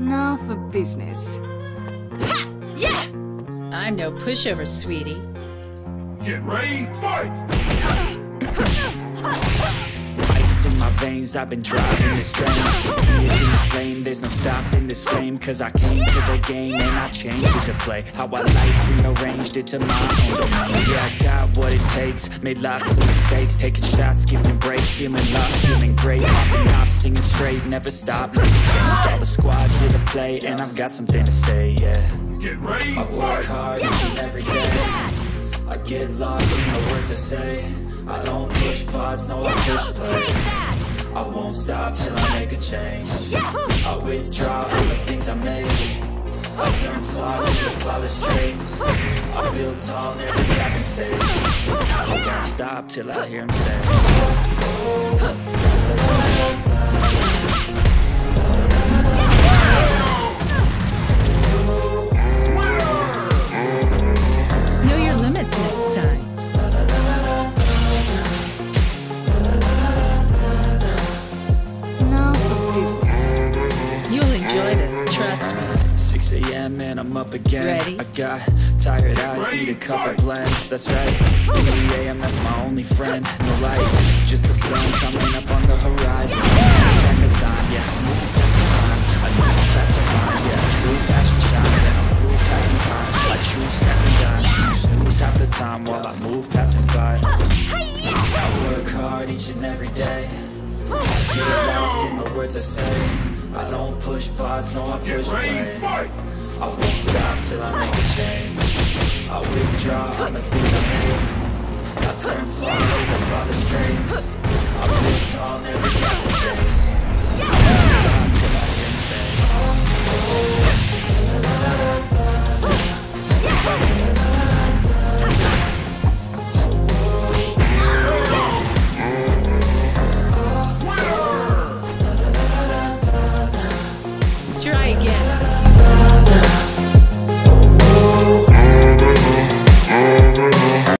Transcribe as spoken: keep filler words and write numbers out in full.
Now for business. Ha! Yeah! I'm no pushover, sweetie. Get ready, fight! Ice in my veins, I've been driving this train. Years in the flame, there's no stopping this flame. Cause I came to the game and I changed it to play how I like, rearranged it to my own domain. Yeah, I got what it takes, made lots of mistakes, taking shots, skipping breaks, feeling lost, feeling great, popping off, singing straight, never stop, never changed. All the squad's here to play and I've got something to say, yeah. Get ready, I work hard each and every day. I get lost in the words I say. I don't push pause, no I push play. I won't stop till I make a change. I withdraw all the things I made. I turn flaws into flawless traits. I build tall, never cap in space. I won't stop till I hear him say. Know your limits next time. Now for business. You'll enjoy this, trust me. six A M and I'm up again. Ready? I got tired eyes, need a cup of blend. That's right, in the A M, that's my only friend. No light, just the sun coming up on the horizon. Lose track of time, yeah, I'm moving fast in time. I move fast in time, yeah, true passion shines. And I'm cool passing time, I choose snapping dimes. You snooze half the time while I move passing by. I work hard each and every day. I get lost in the words I say. I don't push pause, no I push play. I won't stop till I make a change. I withdraw on the things I make. I turn flaws into flawless traits. I build tall, never cap in space.